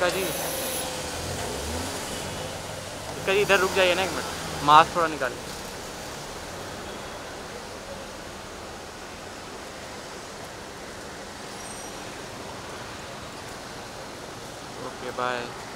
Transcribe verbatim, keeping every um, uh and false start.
इक्का जी इक्का जी इधर रुक जाइए ना एक मिनट, मास्क थोड़ा निकालिए। Okay bye.